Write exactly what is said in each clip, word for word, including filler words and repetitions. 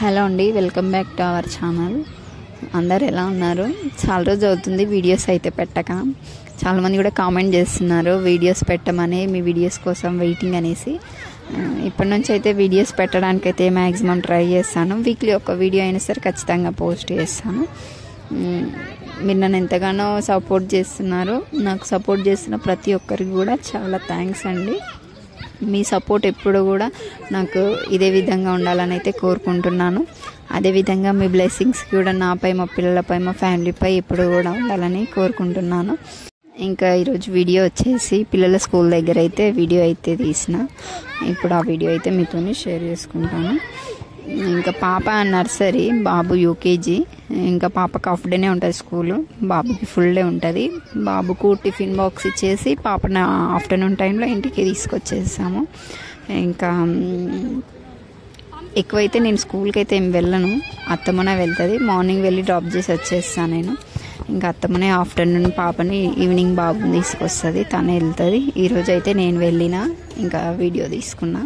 Hello అండి, welcome back to our channel. అందరు ఎలా ఉన్నారు? చాలా రోజు అవుతుంది వీడియోస్ అయితే పెట్టక. చాలామంది కూడా కామెంట్ చేస్తున్నారు వీడియోస్ పెట్టమని, మీ వీడియోస్ కోసం వెయిటింగ్ అనేసి. ఇప్పటి నుంచి అయితే వీడియోస్ పెట్టడానికి అయితే మ్యాక్సిమం ట్రై చేస్తాను. వీక్లీ ఒక వీడియో అయినా సరే ఖచ్చితంగా పోస్ట్ చేస్తాను. మీరు నన్ను ఎంతగానో సపోర్ట్ చేస్తున్నారు. నాకు సపోర్ట్ చేస్తున్న ప్రతి ఒక్కరికి కూడా చాలా థ్యాంక్స్ అండి. మీ సపోర్ట్ ఎప్పుడు కూడా నాకు ఇదే విధంగా ఉండాలని అయితే కోరుకుంటున్నాను. అదేవిధంగా మీ బ్లెస్సింగ్స్ కూడా నాపై, మా పిల్లలపై, మా ఫ్యామిలీపై ఎప్పుడు కూడా ఉండాలని కోరుకుంటున్నాను. ఇంకా ఈరోజు వీడియో వచ్చేసి పిల్లల స్కూల్ దగ్గర అయితే వీడియో అయితే తీసిన. ఇప్పుడు ఆ వీడియో అయితే మీతో షేర్ చేసుకుంటాను. ఇంకా పాప నర్సరీ, బాబు యూకేజీ. ఇంకా పాపకు హాఫ్ డేనే ఉంటుంది స్కూలు, బాబుకి ఫుల్ డే ఉంటుంది. బాబుకు టిఫిన్ బాక్స్ ఇచ్చేసి పాపను ఆఫ్టర్నూన్ టైంలో ఇంటికి తీసుకొచ్చేసాము. ఇంకా ఎక్కువైతే నేను స్కూల్కి అయితే ఏం వెళ్ళను, అత్తమ్మనే వెళ్తుంది. మార్నింగ్ వెళ్ళి డ్రాప్ చేసి వచ్చేస్తాను నేను. ఇంకా అత్తమ్మనే ఆఫ్టర్నూన్ పాపని, ఈవినింగ్ బాబుని తీసుకొస్తుంది, తనే వెళ్తుంది. ఈరోజు అయితే నేను వెళ్ళిన, ఇంకా వీడియో తీసుకున్నా.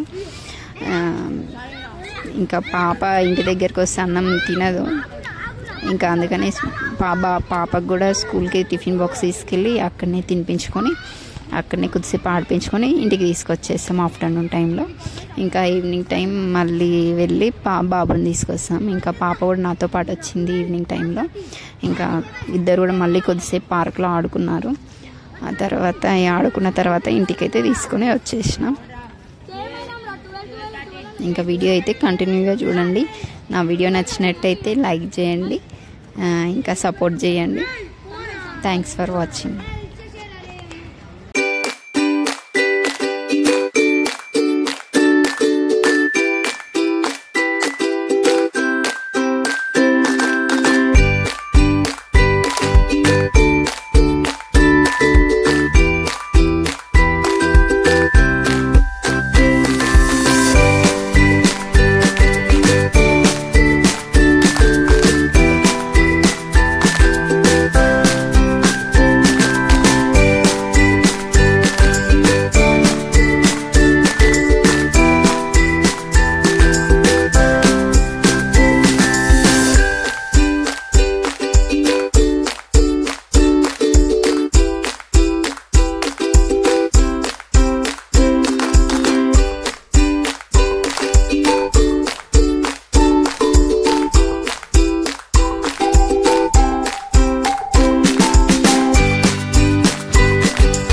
ఇంకా పాప ఇంటి దగ్గరికి వస్తే అన్నం తినదు. ఇంకా అందుకని పాప పాపకు కూడా స్కూల్కి టిఫిన్ బాక్స్ తీసుకెళ్ళి అక్కడనే తినిపించుకొని, అక్కడనే కొద్దిసేపు ఆడిపించుకొని ఇంటికి తీసుకొచ్చేస్తాం ఆఫ్టర్నూన్ టైంలో. ఇంకా ఈవినింగ్ టైం మళ్ళీ వెళ్ళి పా బాబుని తీసుకొస్తాం. ఇంకా పాప కూడా నాతో పాటు వచ్చింది ఈవినింగ్ టైంలో. ఇంకా ఇద్దరు కూడా మళ్ళీ కొద్దిసేపు పార్క్లో ఆడుకున్నారు. ఆ తర్వాత ఆడుకున్న తర్వాత ఇంటికైతే తీసుకొని వచ్చేసినాం. ఇంకా వీడియో అయితే కంటిన్యూగా చూడండి. నా వీడియో నచ్చినట్టయితే లైక్ చేయండి, ఇంకా సపోర్ట్ చేయండి. Thanks for watching.